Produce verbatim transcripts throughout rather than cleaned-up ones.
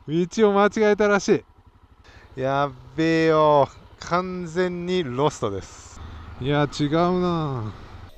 道を間違えたらしい。やっべえよ、完全にロストです。いや違うな。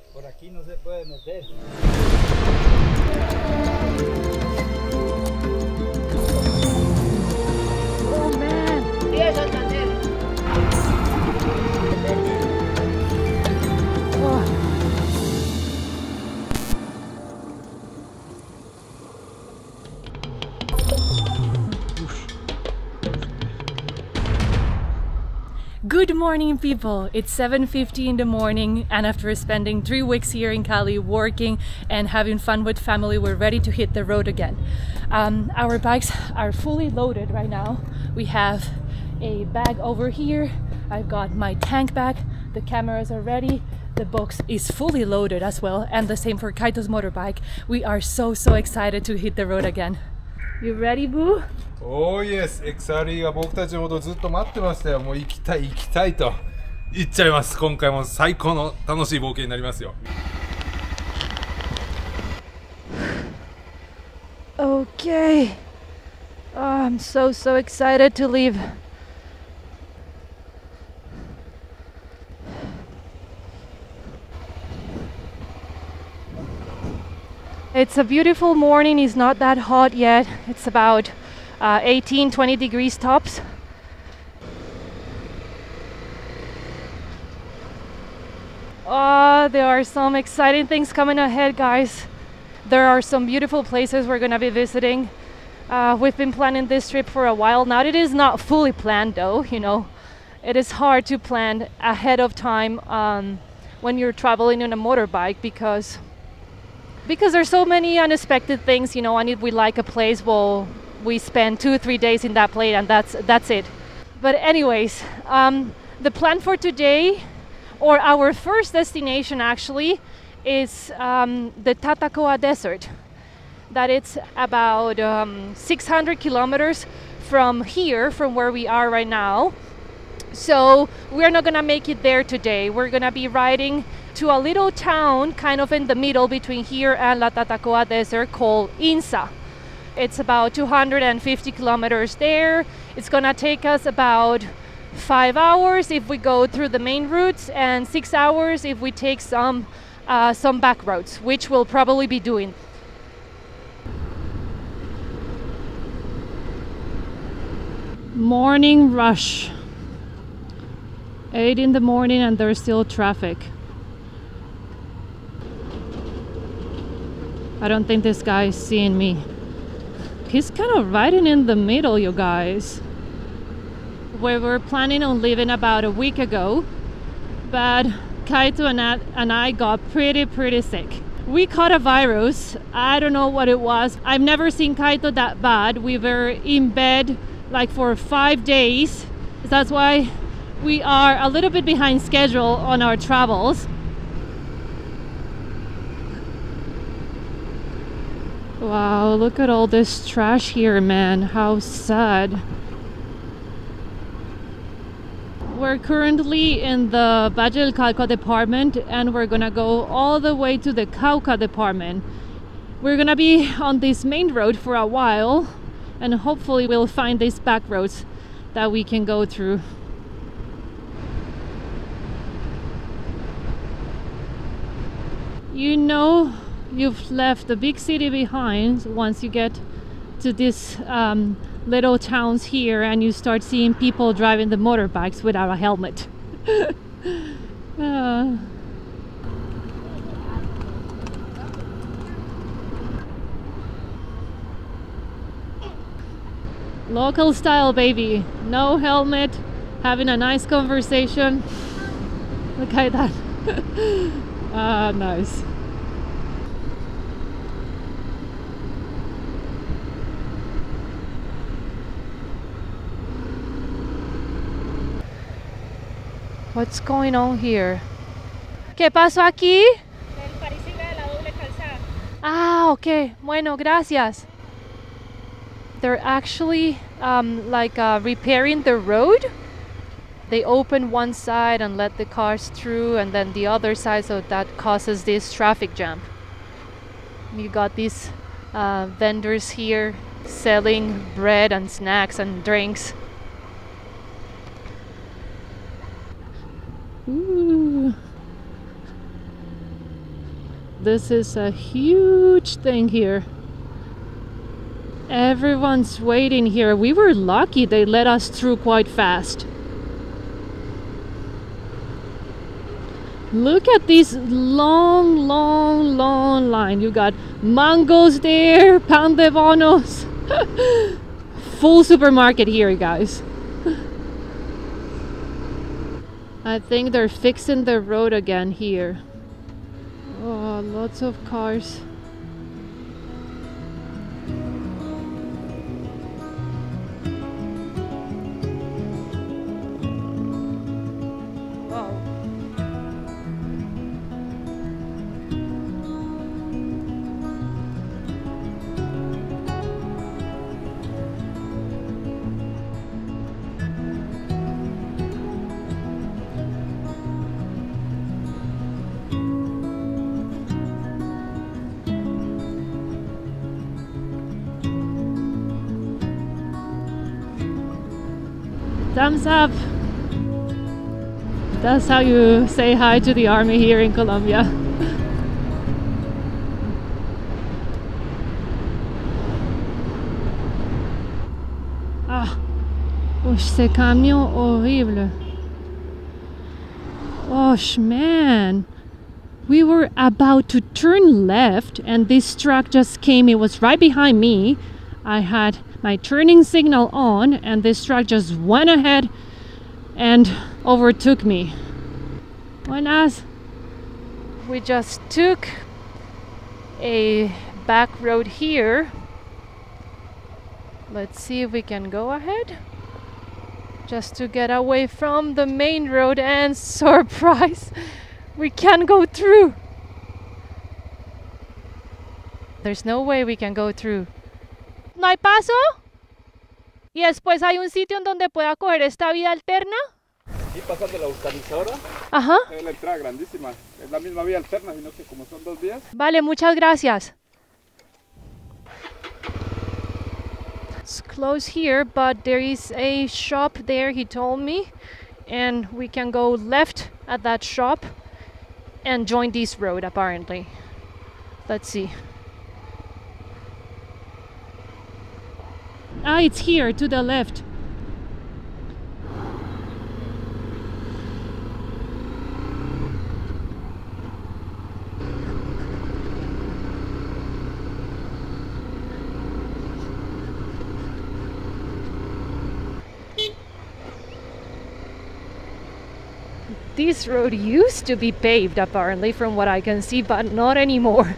Good morning, people! It's seven fifty in the morning, and after spending three weeks here in Cali working and having fun with family, we're ready to hit the road again. Um, our bikes are fully loaded right now. We have a bag over here. I've got my tank bag. The cameras are ready. The box is fully loaded as well, and the same for Kaito's motorbike. We are so, so excited to hit the road again. You ready, Boo? Oh yes! エックスアールイー が僕たちのことをずっと待ってましたよ。もう行きたい行きたいと言っちゃいます。今回も最高の楽しい冒険になりますよ。 Okay. Oh, I'm so, so excited to leave. It's a beautiful morning. It's not that hot yet. It's about uh, eighteen, twenty degrees tops. Oh, there are some exciting things coming ahead, guys. There are some beautiful places we're going to be visiting. Uh, we've been planning this trip for a while now. It is not fully planned though, you know. It is hard to plan ahead of time um, when you're traveling on a motorbike because Because there's so many unexpected things, you know, and if we like a place, well, we spend two, three days in that place and that's that's it. But anyways, um, the plan for today, or our first destination actually, is um, the Tatacoa Desert. That it's about um, six hundred kilometers from here, from where we are right now. So we're not gonna make it there today. We're gonna be riding to a little town kind of in the middle between here and La Tatacoa Desert called Insa. It's about two hundred fifty kilometers there. It's gonna take us about five hours if we go through the main routes and six hours if we take some uh, some back roads, which we'll probably be doing. Morning rush. eight in the morning and there's still traffic. I don't think this guy is seeing me. He's kind of riding in the middle, you guys. We were planning on leaving about a week ago, but Kaito and I, and I got pretty, pretty sick. We caught a virus. I don't know what it was. I've never seen Kaito that bad. We were in bed like for five days. That's why we are a little bit behind schedule on our travels. Wow, look at all this trash here, man. How sad. We're currently in the Valle del Cauca department and we're gonna go all the way to the Cauca department. We're gonna be on this main road for a while and hopefully we'll find these back roads that we can go through. You know, you've left the big city behind once you get to this um, little towns here and you start seeing people driving the motorbikes without a helmet. uh. Local style, baby. No helmet, having a nice conversation. Look at that. Ah, nice. What's going on here? ¿Qué pasó aquí? Ah, okay. Bueno, gracias. They're actually um, like uh, repairing the road. They open one side and let the cars through, and then the other side, so that causes this traffic jam. You got these uh, vendors here selling bread and snacks and drinks. Ooh. This is a huge thing here. Everyone's waiting here. We were lucky they let us through quite fast. Look at this long, long, long line. You got mangoes there, pan de bonos. Full supermarket here, guys. I think they're fixing the road again here. Oh, lots of cars. Wow. Thumbs up. That's how you say hi to the army here in Colombia. Ah, uy, ce camión horrible. Gosh, man. We were about to turn left and this truck just came. It was right behind me. I had my turning signal on and this truck just went ahead and overtook me. Buenas. We just took a back road here. Let's see if we can go ahead just to get away from the main road, and surprise, we can't go through. There's no way we can go through. ¿No hay paso? ¿Y después hay un sitio en donde pueda coger esta vía alterna? Aquí pasando la vulcanizadora. Ajá. Es la entrada grandísima. Es la misma vía alterna, sino que como son dos vías. Vale, muchas gracias. It's close here, but there is a shop there, he told me. And we can go left at that shop and join this road, apparently. Let's see. Ah, it's here to the left. This road used to be paved, apparently, from what I can see, but not anymore.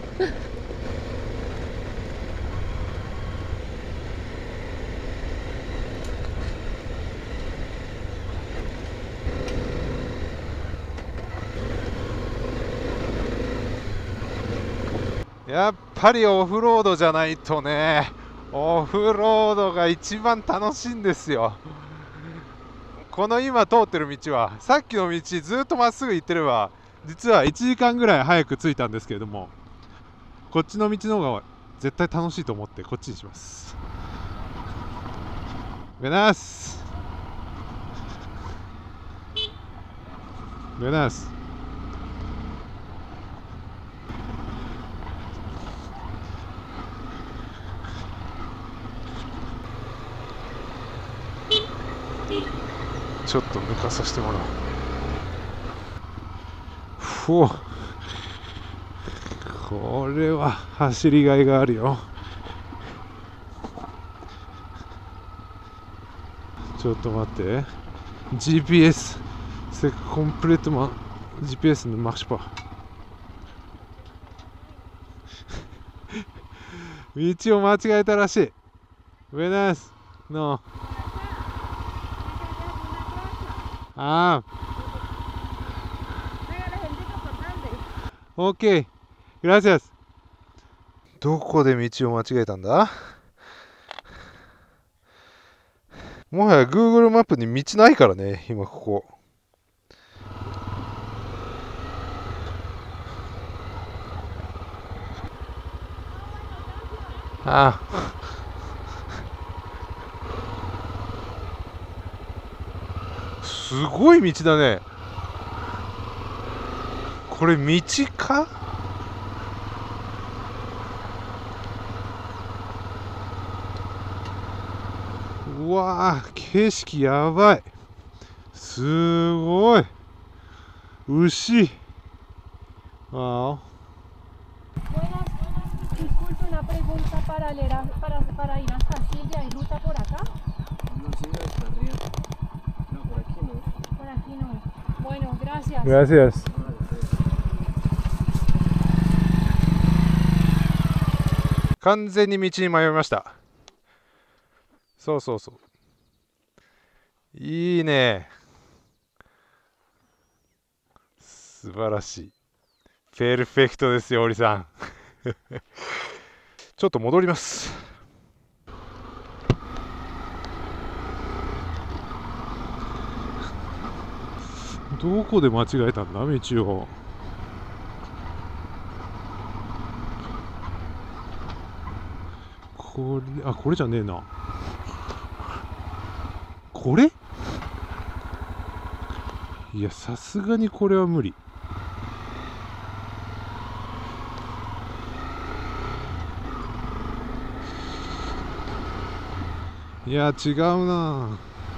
Yeah. やっぱりオフロードじゃないとね、オフロードが一番楽しいんですよ。この今通ってる道はさっきの道ずっとまっすぐ行ってれば実はいちじかんぐらい早く着いたんですけれども、こっちの道の方が絶対楽しいと思ってこっちにします。Buenas. Buenas. ちょっと抜かさせてもらおう。ふお、これは走りがいがあるよ。ちょっと待って、 ジーピーエスc'est complètementジーピーエスne marche pas 道を間違えたらしい。Buenas. No. Ah. Ok. Gracias. どこで道を間違えたんだ？もはや Google マップに道ないからね、今ここ。ああ。 すごい道だね。これ道か。うわー、景色やばい。すごい。牛。ああ。 Disculpe, una pregunta para, leer a- para, para ir hasta Silvia. ¿Hay ruta por acá? No sigue hasta arriba. No, por aquí no. Por aquí no. Bueno, gracias. Gracias. 完全に道に迷いました。そうそうそう。いいね。素晴らしい。ペルフェクトですよ、オリさん。ちょっと戻ります。どこで間違えたんだ、道を。これ、あ、これじゃねえな。これ？いや、さすがにこれは無理。いや、違うな。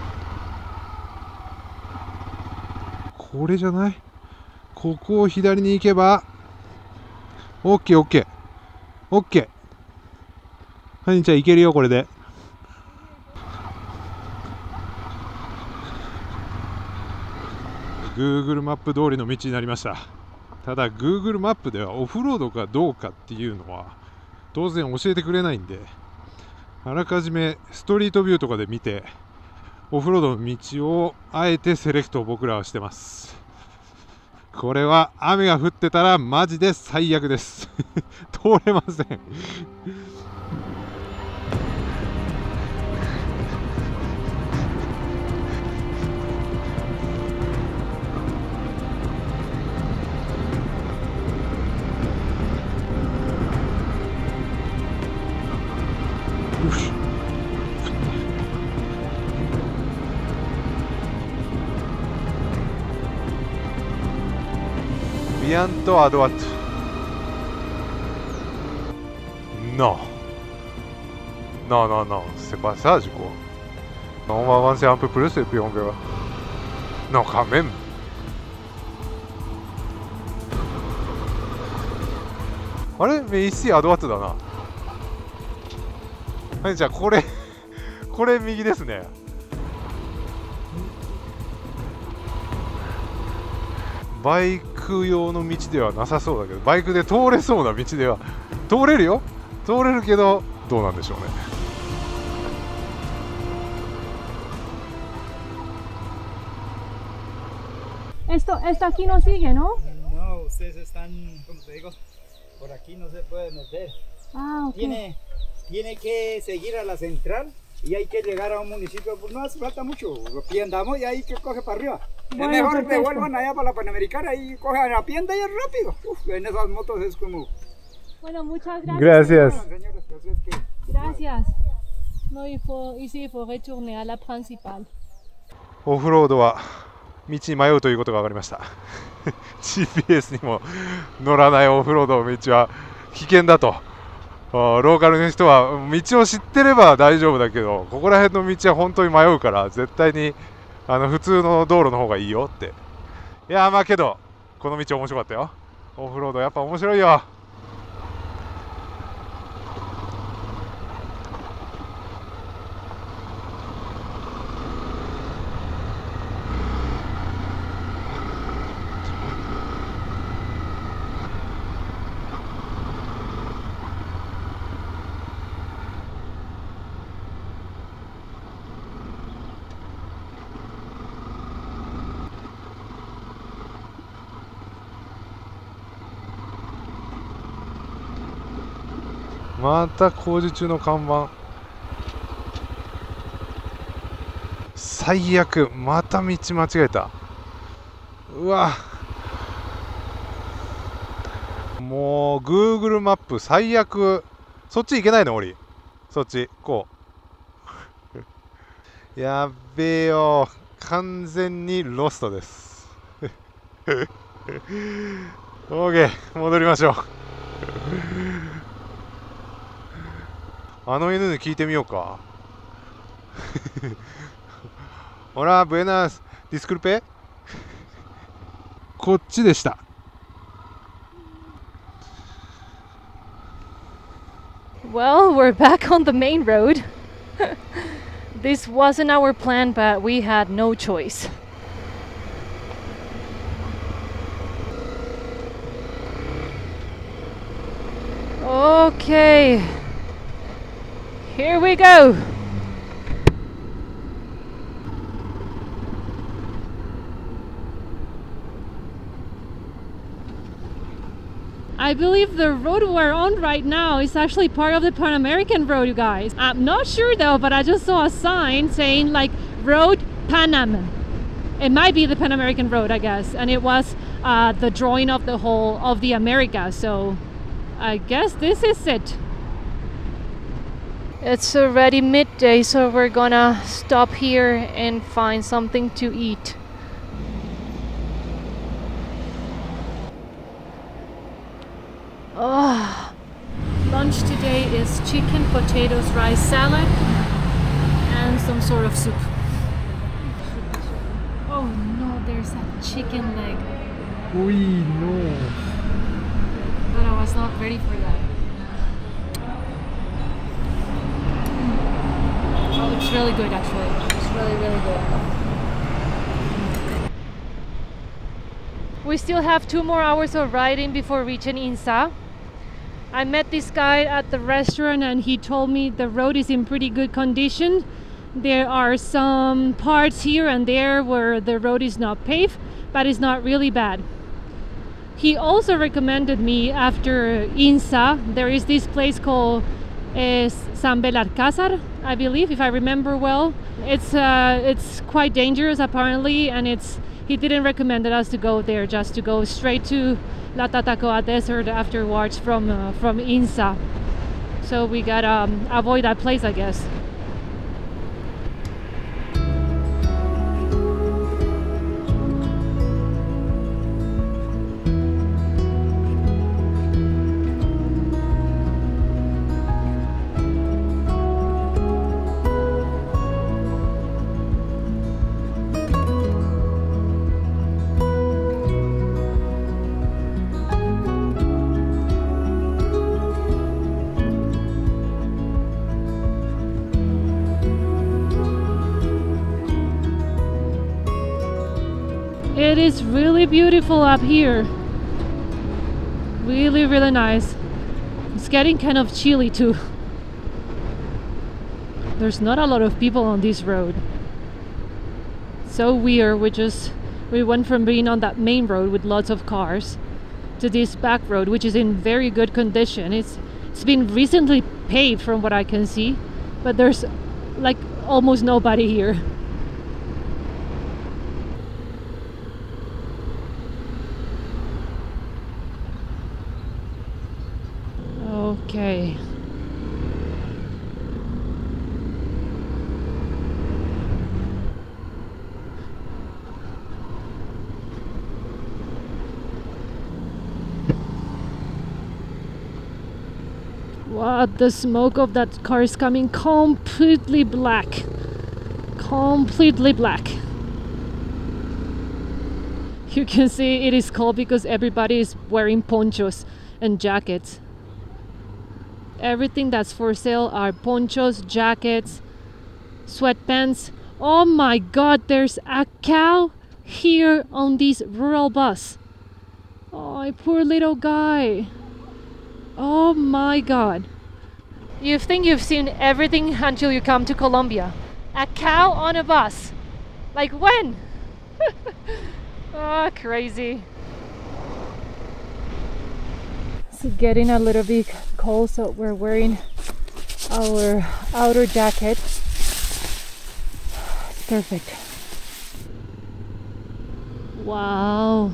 これじゃない？ここを左に行けば、オッケーオッケー。オッケー。はい、じゃあ行けるよ、これで。Google マップ通りの道になりました。ただ Google マップではオフロードかどうかっていうのは当然教えてくれないんで、あらかじめストリートビューとかで見てオフロードの道をあえてセレクトを僕らはしてます。これは雨が降ってたらマジで最悪です。通れません。Bientôt à droite. Non. Non, non, non, c'est pas ça du coup. On va avancer un peu plus et puis on verra. Non, quand même. Ah, mais ici à droite だな。はい、じゃあこれこれ右ですね。バイク用の道ではなさそうだけど、バイクで通れそうな道では通れるよ。通れるけどどうなんでしょうね。 Esto, esto aquí no sigue, ¿no? No, ustedes están, como te digo, por aquí no se puede meter. Ah, ok. Tiene, tiene que seguir a la central y hay que llegar a un municipio, pues no hace falta mucho, aquí andamos y ahí que coge para arriba. Bueno, es mejor que perfecto. vuelvan allá para la Panamericana y cojan la pienda y es rápido. Uf, en esas motos es como... Bueno, muchas gracias. Gracias. Bueno, señores, pues es que... Gracias. No, il faut, ici, il faut retourner à la principale. オフロードは道に迷うということが分かりました。ジーピーエス にも乗らないオフロードの道は危険だと。ローカルの人は道を知ってれば大丈夫だけど、ここら辺の道は本当に迷うから絶対にあの普通の道路の方がいいよって。いやまあけどこの道面白かったよ。オフロードやっぱ面白いよ。また工事中の看板。最悪、また道間違えた。うわ、もう Google マップ最悪。そっち行けないの？俺そっちこう。やっべえよ、 完全にロストです。OK、戻りましょう。あの犬に聞いてみようか。ほら、ブエナス、ディスクルペ。こっちでした。 Well, we're back on the main road. This wasn't our plan, but we had no choice. Okay, here we go. I believe the road we're on right now is actually part of the Pan American Road, you guys. I'm not sure though, but I just saw a sign saying like Road Panam. It might be the Pan American Road, I guess, and it was uh, the drawing of the whole of the America, so I guess this is it. It's already midday, so we're gonna stop here and find something to eat. Oh, lunch today is chicken, potatoes, rice, salad, and some sort of soup. Oh no, there's a chicken leg. Ui, no. But I was not ready for that. Oh, it's really good actually. It's really, really good. We still have two more hours of riding before reaching Insa. I met this guy at the restaurant and he told me the road is in pretty good condition. There are some parts here and there where the road is not paved, but it's not really bad. He also recommended me after Insa, there is this place called uh, San Belalcázar, I believe, if I remember well. It's uh, it's quite dangerous apparently, and it's he didn't recommend us to go there, just to go straight to La Tatacoa Desert afterwards from uh, from Insa. So we gotta um, avoid that place, I guess. It is really beautiful up here. Really, really nice. It's getting kind of chilly too. There's not a lot of people on this road. So weird. We just we went from being on that main road with lots of cars to this back road, which is in very good condition. It's it's been recently paved from what I can see, but there's like almost nobody here. Okay. Wow, the smoke of that car is coming completely black. Completely black. You can see it is cold because everybody is wearing ponchos and jackets. Everything that's for sale are ponchos, jackets, sweatpants. Oh my god, there's a cow here on this rural bus. Oh, poor little guy. Oh my god. You think you've seen everything until you come to Colombia. A cow on a bus. Like when? Oh, crazy. It's getting a little bit cold, so we're wearing our outer jacket. Perfect. Wow.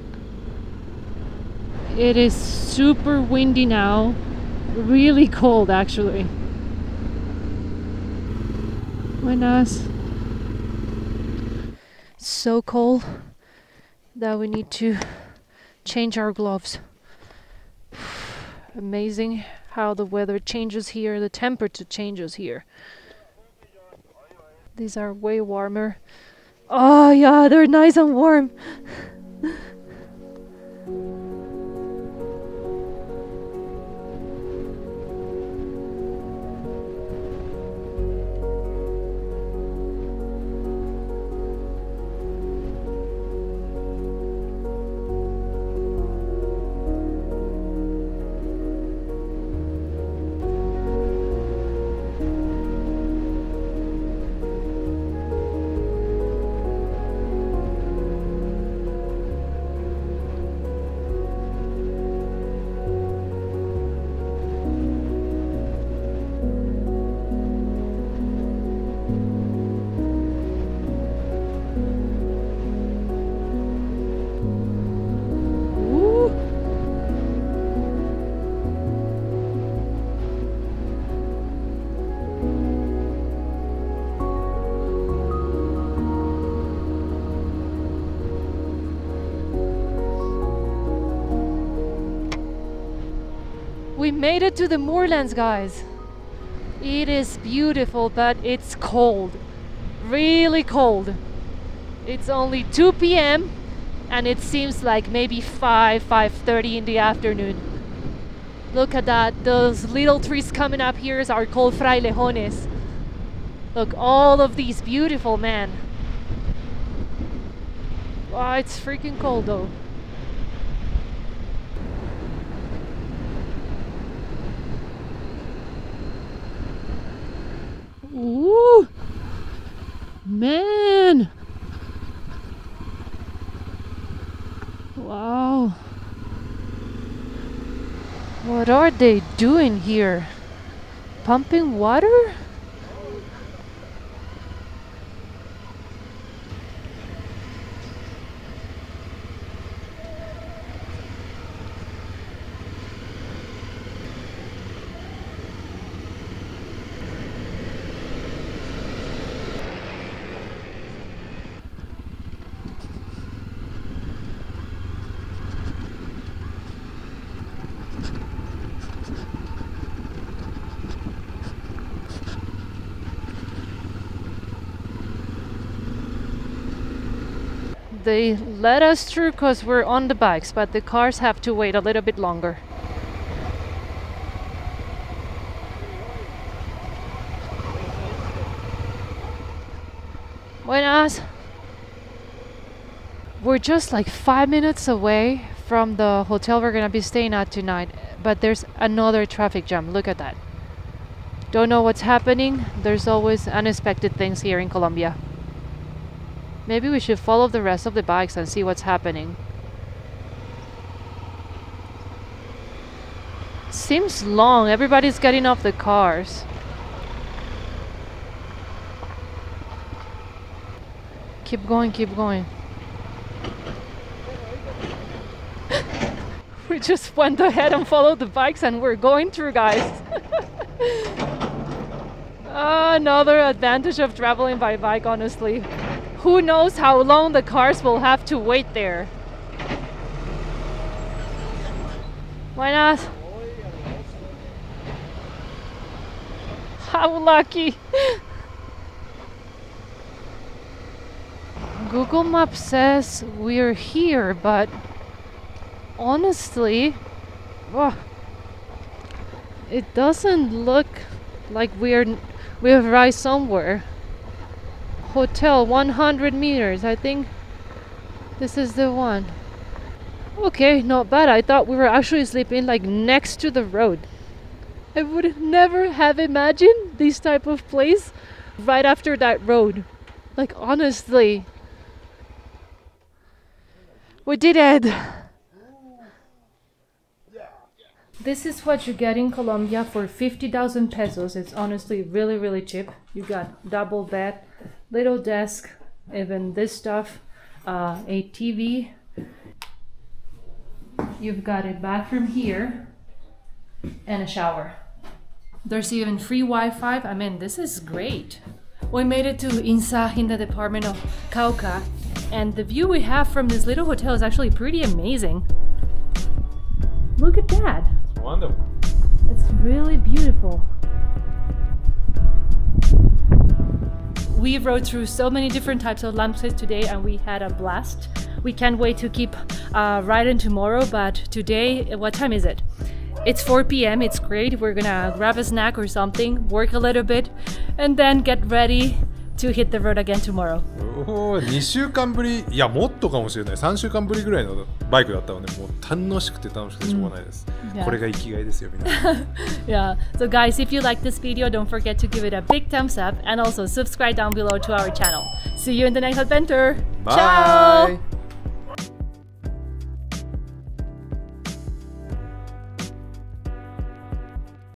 It is super windy now. Really cold actually. Buenas. It's so cold that we need to change our gloves. Amazing how the weather changes here, the temperature changes here. These are way warmer. Oh yeah, they're nice and warm. We made it to the moorlands, guys. It is beautiful, but it's cold. Really cold. It's only two p m and it seems like maybe five, five thirty in the afternoon. Look at that. Those little trees coming up here are called frailejones. Look, all of these beautiful, man. Wow, it's freaking cold though. Ooh, man. Wow. What are they doing here? Pumping water? They let us through because we're on the bikes, but the cars have to wait a little bit longer. Buenas. We're just like five minutes away from the hotel we're gonna be staying at tonight, but there's another traffic jam. Look at that. Don't know what's happening. There's always unexpected things here in Colombia. Maybe we should follow the rest of the bikes and see what's happening. Seems long. Everybody's getting off the cars. Keep going, keep going. We just went ahead and followed the bikes and we're going through, guys. Another advantage of traveling by bike, honestly. Who knows how long the cars will have to wait there. Buenas. How lucky. Google Maps says we're here, but honestly, oh, it doesn't look like we're we've arrived somewhere. Hotel one hundred meters. I think this is the one. Okay, not bad. I thought we were actually sleeping like next to the road. I would never have imagined this type of place right after that road. Like, honestly, we did it. This is what you get in Colombia for fifty thousand pesos. It's honestly really, really cheap. You got double bed, little desk, even this stuff, uh, a T V. You've got a bathroom here and a shower. There's even free Wi-Fi. I mean, this is great. We made it to Insa in the department of Cauca, And the view we have from this little hotel is actually pretty amazing. Look at that. Wonderful. It's really beautiful. We rode through so many different types of lampshades today and we had a blast. We can't wait to keep uh, riding tomorrow, but today, what time is it? It's four p m, it's great. We're gonna grab a snack or something, work a little bit, and then get ready to hit the road again tomorrow. おお、にしゅうかんぶり、いやもっとかもしれない、さんしゅうかんぶりぐらいのバイクだったので、もう楽しくて楽しくてしょうがないです、 うん、 これが生きがいですよ、皆さん。 Yeah, so guys, if you like this video, don't forget to give it a big thumbs up and also subscribe down below to our channel. See you in the next adventure. Bye. Ciao!